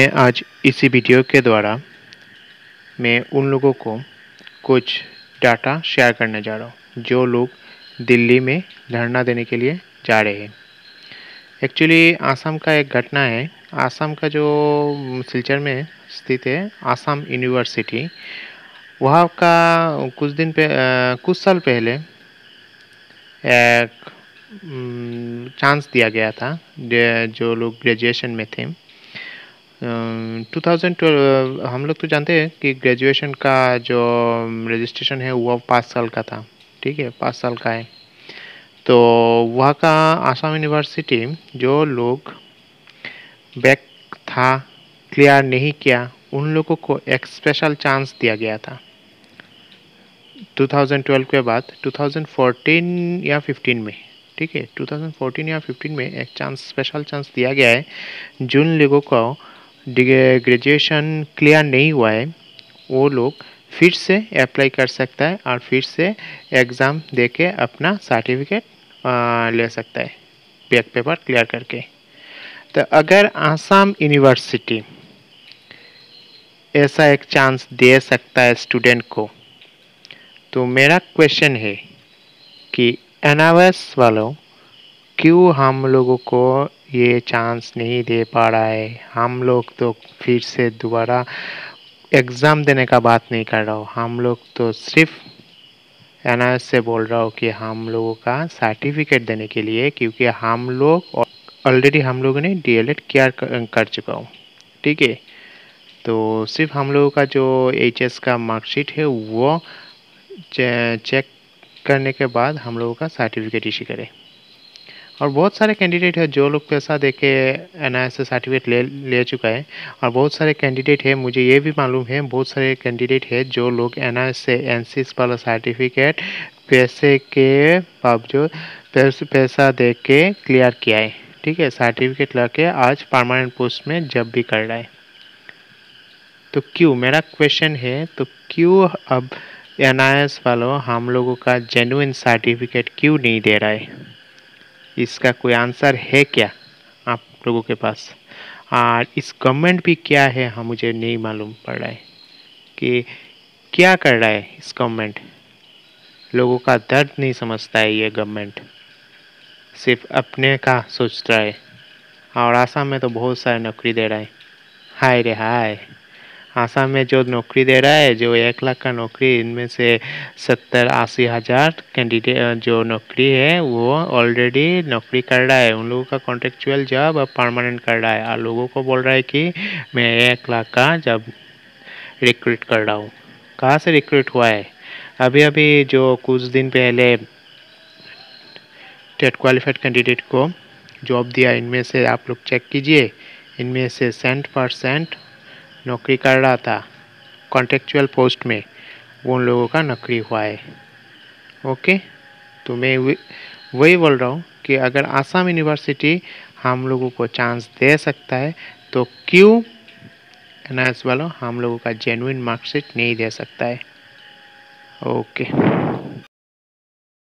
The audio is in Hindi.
मैं आज इसी वीडियो के द्वारा मैं उन लोगों को कुछ डाटा शेयर करने जा रहा हूँ जो लोग दिल्ली में धरना देने के लिए जा रहे हैं। एक्चुअली आसाम का एक घटना है। आसाम का जो सिलचर में स्थित है आसाम यूनिवर्सिटी, वहाँ का कुछ साल पहले एक चांस दिया गया था जो लोग ग्रेजुएशन में थे। 2012 हम लोग तो जानते हैं कि ग्रेजुएशन का जो रजिस्ट्रेशन है वो 5 साल का था। ठीक है, 5 साल का है। तो वहाँ का आसाम यूनिवर्सिटी जो लोग बैक था, क्लियर नहीं किया, उन लोगों को एक स्पेशल चांस दिया गया था। 2012 के बाद 2014 या 15 में, ठीक है, 2014 या 15 में एक स्पेशल चांस दिया गया है। जिन लोगों को ग्रेजुएशन क्लियर नहीं हुआ है वो लोग फिर से अप्लाई कर सकता है और फिर से एग्ज़ाम दे के अपना सर्टिफिकेट ले सकता है, बैक पेपर क्लियर करके। तो अगर आसाम यूनिवर्सिटी ऐसा एक चांस दे सकता है स्टूडेंट को, तो मेरा क्वेश्चन है कि एनआईएस वालों क्यों हम लोगों को ये चांस नहीं दे पा रहा है। हम लोग तो फिर से दोबारा एग्ज़ाम देने का बात नहीं कर रहा हूँ, हम लोग तो सिर्फ एनआईएस से बोल रहा हूँ कि हम लोगों का सर्टिफिकेट देने के लिए, क्योंकि हम लोग ऑलरेडी हम लोगों ने डीएलएड कर चुका हूँ। ठीक है, तो सिर्फ हम लोगों का जो एचएस का मार्कशीट है वो चेक करने के बाद हम लोगों का सर्टिफिकेट इशू करें। और बहुत सारे कैंडिडेट है जो लोग पैसा देके एनआईएस से सर्टिफिकेट ले चुका है, और बहुत सारे कैंडिडेट है, मुझे ये भी मालूम है, बहुत सारे कैंडिडेट है जो लोग एनआईएस से एनसीएस वाला सर्टिफिकेट पैसे के बावजूद पैसा दे के क्लियर किया है। ठीक है, सर्टिफिकेट लाके आज परमानेंट पोस्ट में जब भी कर रहा है। तो क्यों, मेरा क्वेश्चन है, तो क्यों अब एनआईएस वालों हम लोगों का जेन्युइन सर्टिफिकेट क्यों नहीं दे रहा है? इसका कोई आंसर है क्या आप लोगों के पास? और इस गवर्नमेंट भी क्या है, हम मुझे नहीं मालूम पड़ रहा है कि क्या कर रहा है इस गवर्नमेंट। लोगों का दर्द नहीं समझता है ये गवर्नमेंट, सिर्फ अपने का सोचता है। और आसाम में तो बहुत सारे नौकरी दे रहा है। हाय रे हाय, आसाम में जो नौकरी दे रहा है, जो 1 लाख का नौकरी, इनमें से 70-80 हज़ार कैंडिडेट जो नौकरी है वो ऑलरेडी नौकरी कर रहा है। उन लोगों का कॉन्ट्रेक्चुअल जॉब अब परमानेंट कर रहा है, और लोगों को बोल रहा है कि मैं 1 लाख का जॉब रिक्रूट कर रहा हूँ। कहाँ से रिक्रूट हुआ है? अभी अभी जो कुछ दिन पहले टेट क्वालिफाइड कैंडिडेट को जॉब दिया, इनमें से आप लोग चेक कीजिए, इनमें से 100% नौकरी कर रहा था कॉन्ट्रेक्चुअल पोस्ट में, वो उन लोगों का नौकरी हुआ है। ओके, तो मैं वही बोल रहा हूँ कि अगर आसाम यूनिवर्सिटी हम लोगों को चांस दे सकता है, तो क्यों एनआईएस वालों हम लोगों का जेन्युइन मार्कशीट नहीं दे सकता है? ओके।